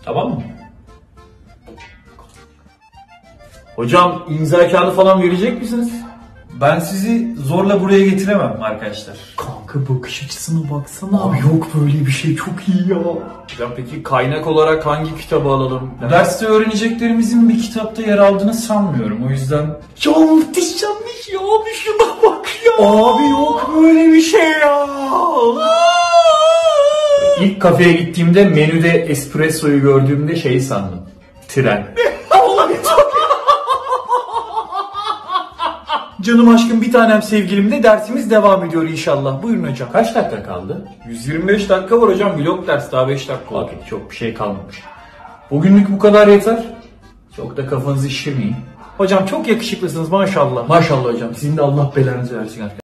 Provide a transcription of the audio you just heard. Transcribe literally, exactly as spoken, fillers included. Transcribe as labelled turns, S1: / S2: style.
S1: Tamam mı? Hocam imza kağıdı falan verecek misiniz?
S2: Ben sizi zorla buraya getiremem arkadaşlar.
S1: Kanka bakış açısına baksana. Abi yok böyle bir şey, çok iyi ya. Hocam peki kaynak olarak hangi kitabı alalım?
S2: Derste öğreneceklerimizin bir kitapta yer aldığını sanmıyorum. O yüzden...
S1: Ya muhteşemmiş ya, abi şuna bak ya. Abi yok böyle bir şey ya. İlk kafeye gittiğimde menüde espressoyu gördüğümde şeyi sandım. Tren. Allah'ım çok Canım aşkım, bir tanem sevgilimle dersimiz devam ediyor inşallah. Buyurun hocam. Kaç dakika kaldı? yüz yirmi beş dakika var hocam. Blok ders daha beş dakika oldu. Okey, çok bir şey kalmamış. Bugünlük bu kadar yeter. Çok da kafanızı şişirmeyin. Hocam çok yakışıklısınız maşallah. Maşallah hocam. Sizin de Allah belanızı versin arkadaşlar.